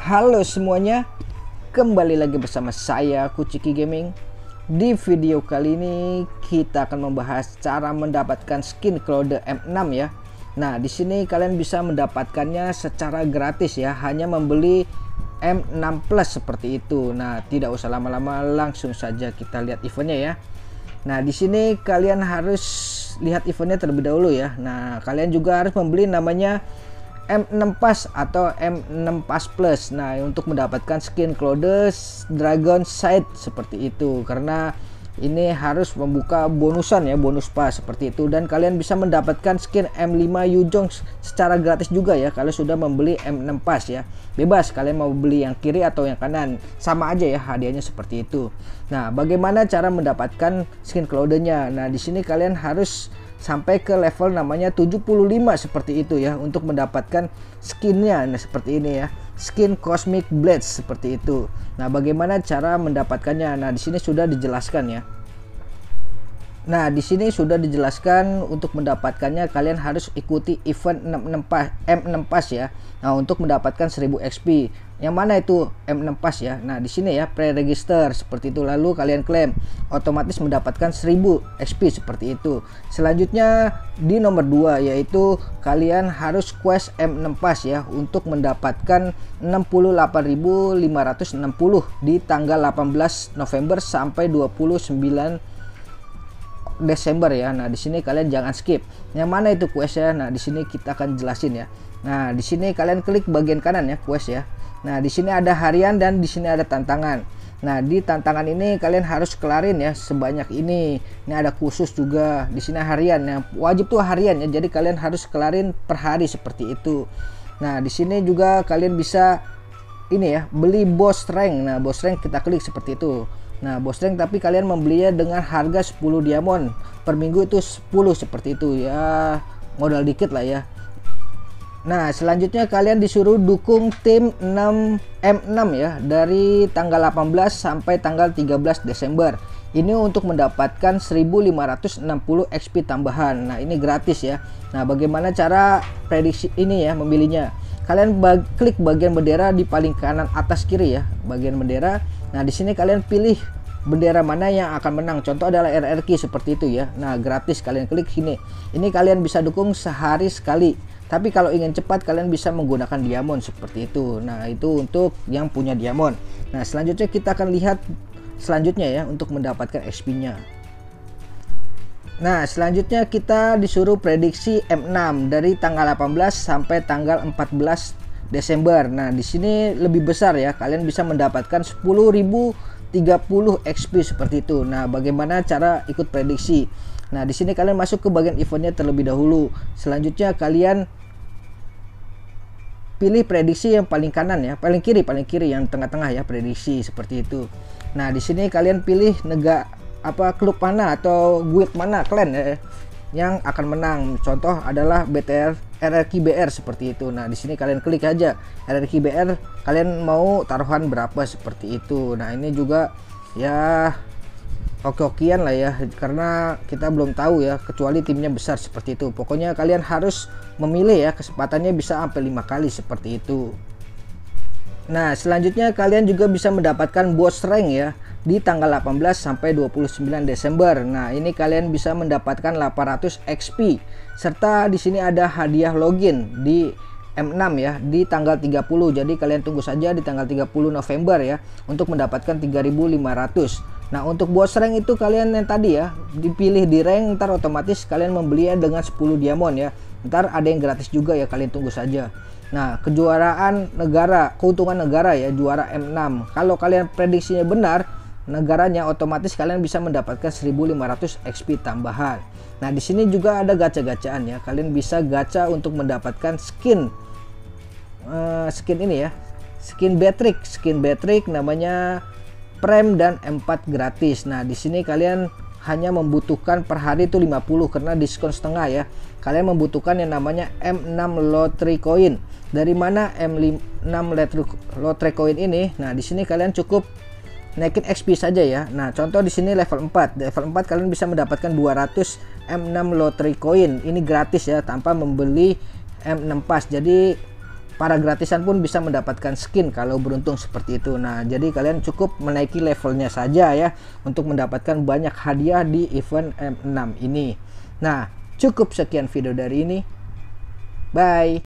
Halo semuanya, kembali lagi bersama saya Kuciki Gaming. Di video kali ini kita akan membahas cara mendapatkan skin Claude M6 ya. Nah, di sini kalian bisa mendapatkannya secara gratis ya, hanya membeli M6 Plus seperti itu. Nah, tidak usah lama-lama, langsung saja kita lihat eventnya ya. Nah, di sini kalian harus lihat eventnya terlebih dahulu ya. Nah, kalian juga harus membeli namanya M6 Pass atau M6 Pass Plus. Nah, untuk mendapatkan skin Claude Dragon Side seperti itu, karena ini harus membuka bonusan ya, bonus pass seperti itu. Dan kalian bisa mendapatkan skin M5 Yuzhong secara gratis juga ya kalau sudah membeli M6 Pass ya. Bebas kalian mau beli yang kiri atau yang kanan, sama aja ya hadiahnya seperti itu. Nah, bagaimana cara mendapatkan skin Claude-nya? Nah, di sini kalian harus sampai ke level namanya 75 seperti itu ya untuk mendapatkan skinnya. Nah, seperti ini ya, skin Cosmic Blades seperti itu. Nah, bagaimana cara mendapatkannya? Nah, di sini sudah dijelaskan ya. Nah, di sini sudah dijelaskan untuk mendapatkannya kalian harus ikuti event M6 Pass ya. Nah, untuk mendapatkan 1000 XP. Yang mana itu M6 Pass ya? Nah, di sini ya pre-register seperti itu, lalu kalian klaim, otomatis mendapatkan 1000 XP seperti itu. Selanjutnya di nomor 2 yaitu kalian harus quest M6 Pass ya untuk mendapatkan 68.560 di tanggal 18 November sampai 29 Desember ya. Nah, di sini kalian jangan skip. Yang mana itu quest ya? Nah, di sini kita akan jelasin ya. Nah, di sini kalian klik bagian kanan ya, quest ya. Nah, di sini ada harian dan di sini ada tantangan. Nah, di tantangan ini kalian harus kelarin ya sebanyak ini. Ini ada khusus juga. Di sini harian. Yang wajib tuh harian ya. Jadi kalian harus kelarin per hari seperti itu. Nah, di sini juga kalian bisa ini ya, beli boss rank. Nah, boss rank kita klik seperti itu. Nah, boss rank tapi kalian membelinya dengan harga 10 diamond per minggu, itu 10 seperti itu ya, modal dikit lah ya. Nah, selanjutnya kalian disuruh dukung tim M6 ya dari tanggal 18 sampai tanggal 13 Desember. Ini untuk mendapatkan 1560 XP tambahan. Nah, ini gratis ya. Nah, bagaimana cara prediksi ini ya, memilihnya? Kalian klik bagian bendera di paling kanan atas kiri ya, bagian bendera. Nah, di sini kalian pilih bendera mana yang akan menang. Contoh adalah RRQ seperti itu ya. Nah, gratis kalian klik sini. Ini kalian bisa dukung sehari sekali. Tapi kalau ingin cepat kalian bisa menggunakan diamond seperti itu. Nah, itu untuk yang punya diamond. Nah, selanjutnya kita akan lihat selanjutnya ya untuk mendapatkan XP-nya. Nah, selanjutnya kita disuruh prediksi M6 dari tanggal 18 sampai tanggal 14 Desember. Nah, di sini lebih besar ya. Kalian bisa mendapatkan 10.030 XP seperti itu. Nah, bagaimana cara ikut prediksi? Nah, di sini kalian masuk ke bagian eventnya terlebih dahulu. Selanjutnya kalian pilih prediksi yang paling kanan ya, paling kiri yang tengah-tengah ya, prediksi seperti itu. Nah, di sini kalian pilih klub mana atau guild mana, clan ya, yang akan menang. Contoh adalah RRQ-BR seperti itu. Nah, di sini kalian klik aja RRQ-BR, kalian mau taruhan berapa seperti itu. Nah, ini juga ya oke-okean lah ya, karena kita belum tahu ya, kecuali timnya besar seperti itu. Pokoknya kalian harus memilih ya, kesempatannya bisa sampai 5 kali seperti itu. Nah, selanjutnya kalian juga bisa mendapatkan boss rank ya di tanggal 18 sampai 29 Desember. Nah, ini kalian bisa mendapatkan 800 XP serta di sini ada hadiah login di M6 ya di tanggal 30. Jadi kalian tunggu saja di tanggal 30 November ya untuk mendapatkan 3.500. Nah, untuk boss rank itu kalian yang tadi ya, dipilih di rank, ntar otomatis kalian membelinya dengan 10 diamond ya. Ntar ada yang gratis juga ya, kalian tunggu saja. Nah, kejuaraan negara, keuntungan negara ya, juara M6. Kalau kalian prediksinya benar, negaranya otomatis kalian bisa mendapatkan 1500 XP tambahan. Nah, di sini juga ada gacha-gacaan ya. Kalian bisa gacha untuk mendapatkan skin ini ya. Skin Beatrix namanya Prime dan M4 gratis. Nah, di sini kalian hanya membutuhkan per hari itu 50 karena diskon setengah ya. Kalian membutuhkan yang namanya M6 Lottery Coin. Dari mana M6 Lottery Coin ini? Nah, di sini kalian cukup naikin XP saja ya. Nah, contoh di sini level 4. Level 4 kalian bisa mendapatkan 200 M6 Lottery Coin. Ini gratis ya, tanpa membeli M6 Pass. Jadi para gratisan pun bisa mendapatkan skin kalau beruntung seperti itu. Nah, jadi kalian cukup menaiki levelnya saja ya untuk mendapatkan banyak hadiah di event M6 ini. Nah, cukup sekian video dari ini. Bye.